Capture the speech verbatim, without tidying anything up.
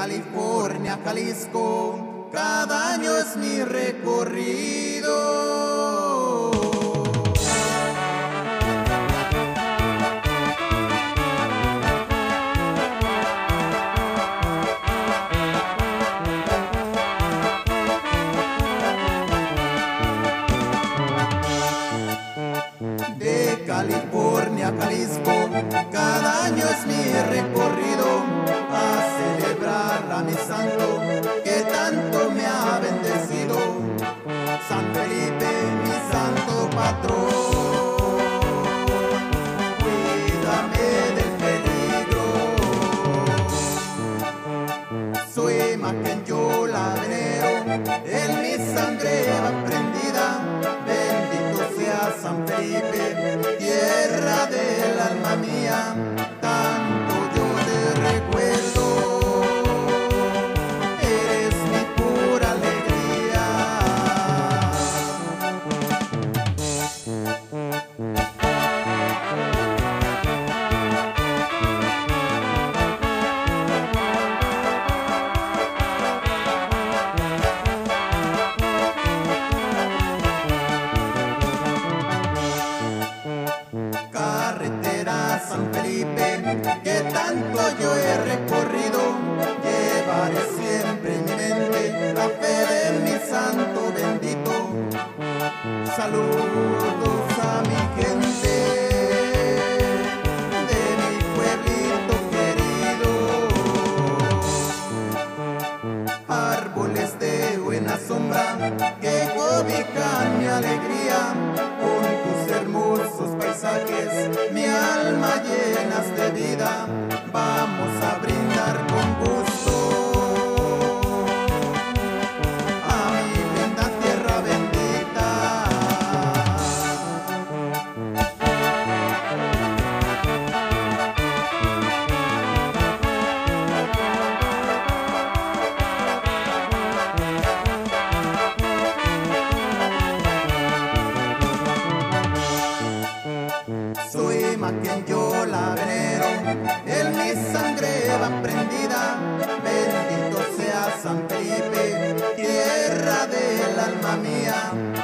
California a Jalisco, cada año es mi recorrido. De California a Jalisco, cada año es mi recorrido, a celebrar a mi santo que tanto me ha bendecido. San Felipe, mi santo patrón, cuídame del peligro. Soy imagen, yo la venero, en mi sangre va prendida. Bendito sea San Felipe, tierra del alma mía, tanto yo te recuerdo, eres mi pura alegría. Carretera San Felipe, que tanto yo he recorrido, llevaré siempre en mi mente la fe de mi santo bendito. Saludos a mi gente de mi pueblito querido. Árboles de buena sombra que cobijan mi alegría, con tus hermosos paisajes mi alma llenas de vida. Vamos a brindar con gusto a mi linda tierra bendita. Soy imagen, yo la venero, en mi sangre va prendida. Bendito sea San Felipe, tierra del alma mía.